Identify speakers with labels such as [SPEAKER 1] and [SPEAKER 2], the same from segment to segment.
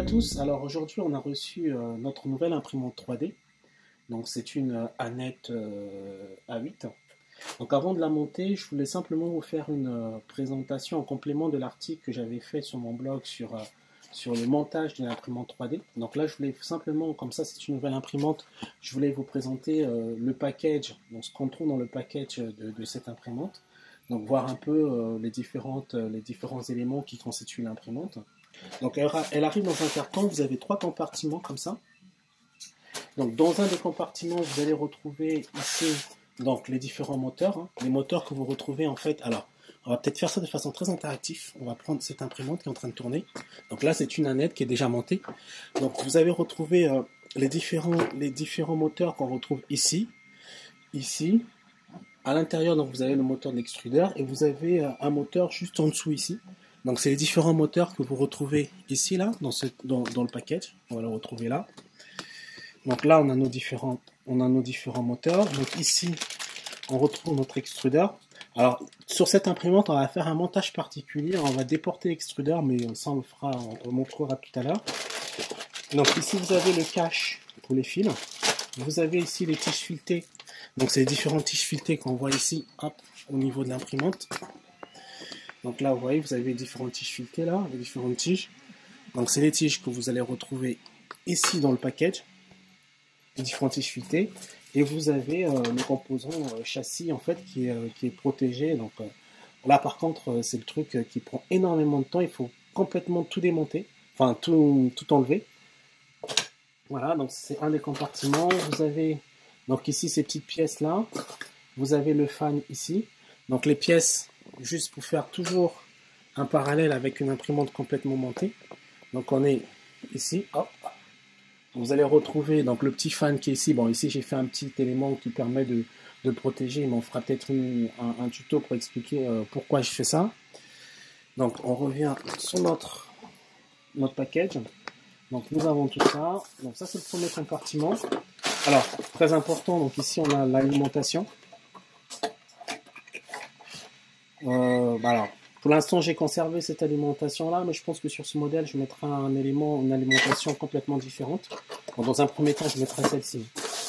[SPEAKER 1] tous, alors aujourd'hui on a reçu notre nouvelle imprimante 3D, donc c'est une Anet A8. Donc avant de la monter, je voulais simplement vous faire une présentation en complément de l'article que j'avais fait sur mon blog sur le montage d'une imprimante 3D. Donc là je voulais simplement, comme ça c'est une nouvelle imprimante, je voulais vous présenter le package, donc ce qu'on trouve dans le package de cette imprimante. Donc voir un peu les différents éléments qui constituent l'imprimante. Donc elle arrive dans un carton, vous avez 3 compartiments comme ça. Donc dans un des compartiments, vous allez retrouver ici donc, les différents moteurs, hein, les moteurs que vous retrouvez en fait. Alors, on va peut-être faire ça de façon très interactive. On va prendre cette imprimante qui est en train de tourner. Donc là, c'est une Anet qui est déjà montée. Donc vous avez retrouvé les différents moteurs qu'on retrouve ici, ici. À l'intérieur, donc vous avez le moteur de l'extrudeur et vous avez un moteur juste en dessous ici. Donc c'est les différents moteurs que vous retrouvez ici, là, dans le package. On va le retrouver là. Donc là, on a nos différents moteurs. Donc ici, on retrouve notre extrudeur. Alors, sur cette imprimante, on va faire un montage particulier. On va déporter l'extrudeur, mais ça, on le montrera tout à l'heure. Donc ici, vous avez le cache pour les fils. Vous avez ici les tiges filetées. Donc c'est les différentes tiges filetées qu'on voit ici, hop, au niveau de l'imprimante. Donc là, vous voyez, vous avez les différentes tiges filetées là, les différentes tiges. Donc c'est les tiges que vous allez retrouver ici dans le package, les différentes tiges filetées. Et vous avez le composant châssis en fait qui est protégé. Donc là, par contre, c'est le truc qui prend énormément de temps. Il faut complètement tout démonter, enfin tout enlever. Voilà, donc c'est un des compartiments. Vous avez donc ici ces petites pièces là. Vous avez le fan ici. Donc les pièces, juste pour faire toujours un parallèle avec une imprimante complètement montée. Donc on est ici, hop. Vous allez retrouver donc le petit fan qui est ici. Bon, ici j'ai fait un petit élément qui permet de le protéger, mais on fera peut-être un tuto pour expliquer pourquoi je fais ça. Donc on revient sur notre package. Donc nous avons tout ça. Donc ça c'est le premier compartiment. Alors très important. Donc ici on a l'alimentation. Alors, pour l'instant, j'ai conservé cette alimentation-là, mais je pense que sur ce modèle, je mettrai une alimentation complètement différente. Bon, dans un premier temps, je mettrai celle-ci.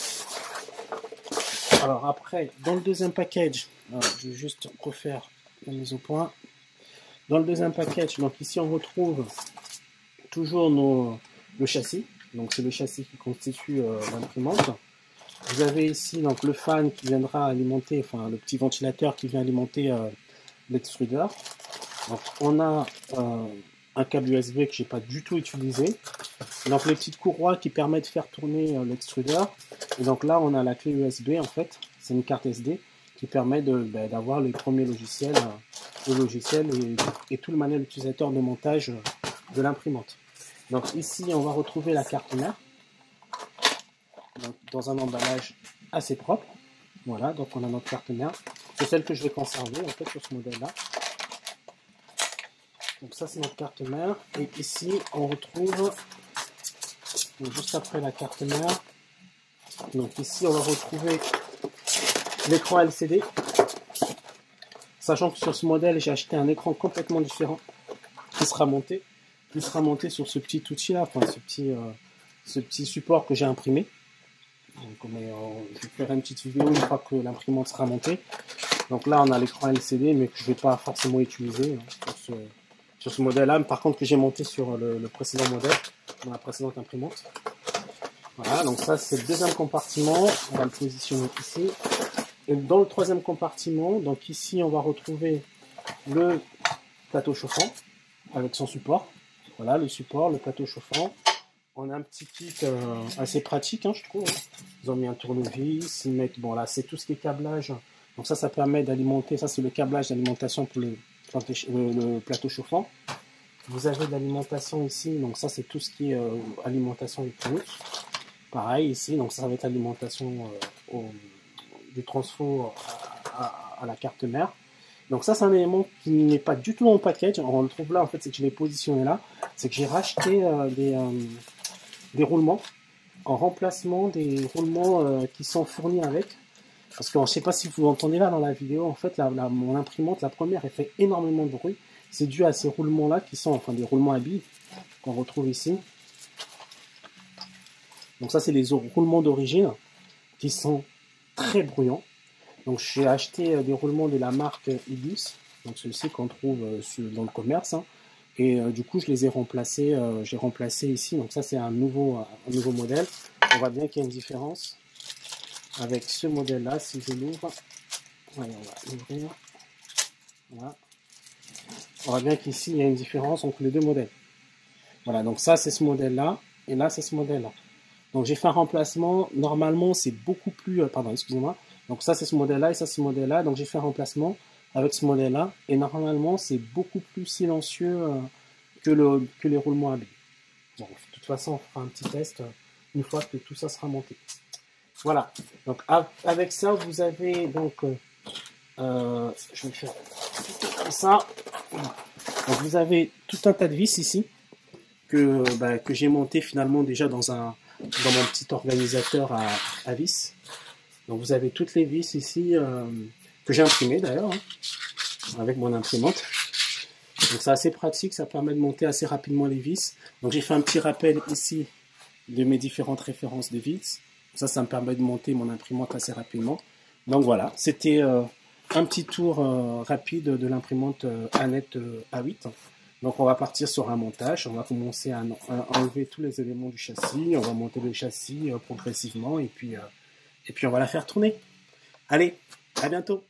[SPEAKER 1] Alors après, dans le deuxième package, je vais juste refaire la mise au point. Dans le deuxième package, donc ici, on retrouve toujours le châssis. Donc c'est le châssis qui constitue l'imprimante. Vous avez ici donc le fan qui viendra alimenter, enfin le petit ventilateur qui vient alimenter l'extrudeur. Donc on a un câble USB que j'ai pas du tout utilisé. Donc les petites courroies qui permettent de faire tourner l'extrudeur. Et donc là on a la clé USB en fait, c'est une carte SD qui permet d'avoir les premiers logiciels, et tout le manuel utilisateur de montage de l'imprimante. Donc ici on va retrouver la carte mère. Donc, dans un emballage assez propre. Voilà, donc on a notre carte mère. C'est celle que je vais conserver en fait sur ce modèle là. Donc ça c'est notre carte mère. Et ici on retrouve, donc, juste après la carte mère, donc ici on va retrouver l'écran LCD. Sachant que sur ce modèle j'ai acheté un écran complètement différent qui sera monté sur ce petit outil là, enfin ce petit support que j'ai imprimé. Donc, je ferai une petite vidéo une fois que l'imprimante sera montée. Donc là, on a l'écran LCD, mais que je ne vais pas forcément utiliser sur ce modèle-là. Par contre, que j'ai monté sur le précédent modèle, dans la précédente imprimante. Voilà, donc ça, c'est le deuxième compartiment. On va le positionner ici. Et dans le troisième compartiment, donc ici, on va retrouver le plateau chauffant avec son support. Voilà, le support, le plateau chauffant. On a un petit kit assez pratique, hein, je trouve. Ils ont mis un tournevis, ils mettent, bon là c'est tout ce qui est câblage. Donc ça permet d'alimenter, ça c'est le câblage d'alimentation pour le plateau chauffant. Vous avez de l'alimentation ici, donc ça c'est tout ce qui est alimentation électronique. Pareil ici, donc ça va être l'alimentation du transfo à la carte mère. Donc ça c'est un élément qui n'est pas du tout dans le package. On le trouve là en fait, c'est que je l'ai positionné là. C'est que j'ai racheté des roulements en remplacement des roulements qui sont fournis avec, parce que je ne sais pas si vous entendez là dans la vidéo, en fait mon imprimante, la première, elle fait énormément de bruit. C'est dû à ces roulements là qui sont enfin des roulements à billes qu'on retrouve ici. Donc ça, c'est les roulements d'origine qui sont très bruyants. Donc j'ai acheté des roulements de la marque Ibis, donc ceux-ci qu'on trouve dans le commerce. Hein. Et du coup, je les ai remplacés, j'ai remplacé ici. Donc ça, c'est un nouveau modèle. On voit bien qu'il y a une différence avec ce modèle-là. Si je l'ouvre, allez, on va l'ouvrir. Voilà. On voit bien qu'ici, il y a une différence entre les deux modèles. Voilà, donc ça, c'est ce modèle-là. Et là, c'est ce modèle-là. Donc j'ai fait un remplacement. Normalement, c'est beaucoup plus... pardon, excusez-moi. Donc ça, c'est ce modèle-là et ça, c'est ce modèle-là. Donc j'ai fait un remplacement avec ce modèle-là. Et normalement, c'est beaucoup plus silencieux que les roulements à billes. Bon, de toute façon, on fera un petit test une fois que tout ça sera monté. Voilà. Donc avec ça, vous avez donc... je vais faire comme ça. Donc vous avez tout un tas de vis ici que j'ai monté finalement déjà dans mon petit organisateur à vis. Donc vous avez toutes les vis ici que j'ai imprimées d'ailleurs hein, avec mon imprimante. Donc c'est assez pratique, ça permet de monter assez rapidement les vis. Donc j'ai fait un petit rappel ici de mes différentes références de vis. Ça me permet de monter mon imprimante assez rapidement. Donc voilà, c'était un petit tour rapide de l'imprimante Annette A8. Donc on va partir sur un montage, on va commencer à enlever tous les éléments du châssis, on va monter le châssis progressivement et puis on va la faire tourner. Allez, à bientôt!